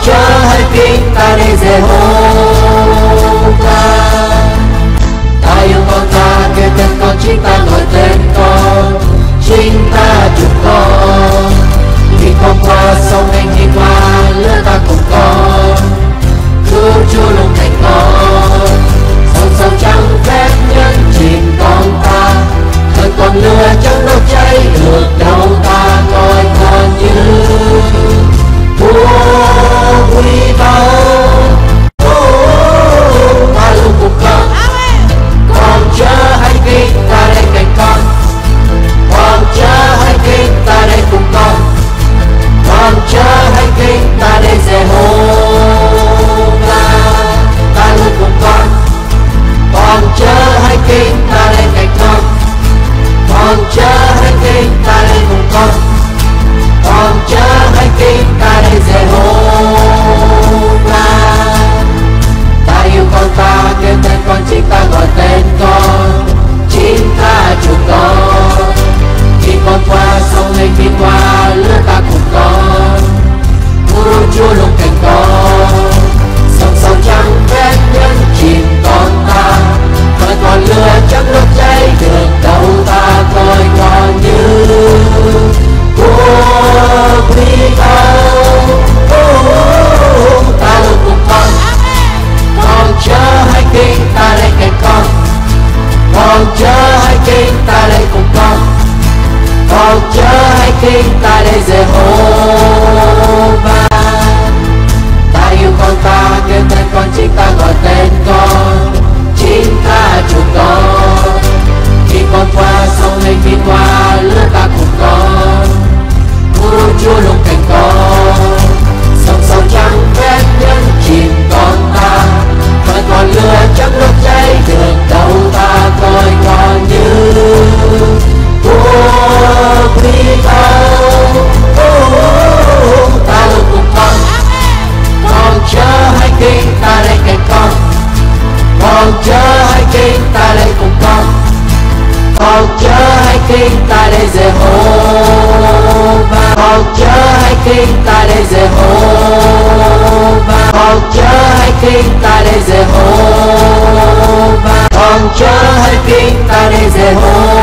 Chúa hãy kính ta đây Giê-hô-va. Ta yêu con, ta kêu tên con, chính ta gọi tên con, chính ta chúc con. Khi con qua sông anh đi qua lửa ta cùng con, cứu Chúa luôn cạnh con. Sông sâu trắng phép nhân chìm con ta, thời còn lửa chẳng đốt cháy được đâu ta coi con như vua quý báu. Ta luôn cùng con, con chớ hãy kính ta đây cạnh con chớ hãy kính ta đây cùng con chớ hãy kính ta đây Giê-hô-va. Ta luôn cùng con chớ hãy kính ta đây cạnh con chớ hãy kính ta đây cùng con chớ hãy kính ta đây Giê-hô-va. Ta yêu con, ta kêu tên con, chính ta gọi tên con, chính ta chúc con. Khi con qua sông lên đi qua lửa ta cùng con, cứu Chúa luôn cạnh con. Sông sâu trắng vết nhân chìm con ta, thời còn lửa chẳng đốt cháy được đâu ta coi con như vua quý báu. Ta luôn cùng con chớ hãy kính ta đây cạnh con chớ hãy kính ta đây cùng con chớ hãy kính ta đây Giê-hô-va. Ta yêu con, ta kêu tên con, chính ta gọi tên con, chính ta chúc con. Khi con qua sông lên đi qua lửa ta cùng con, cứu Chúa luôn cạnh con. Sông sâu trắng vết nhân chìm con ta, thời còn lửa chẳng đốt cháy được đâu ta coi con như vua quý báu. Ta luôn cùng con chớ hãy kính ta đây cạnh con chớ hãy kính ta đây cùng con chớ hãy kính ta đây Giê-hô-va. Con chớ hãy kính ta đây Giê-hô-va. Con chớ hãy kính ta đây Giê-hô-va. Con chớ hãy kính ta đây Giê-hô-va.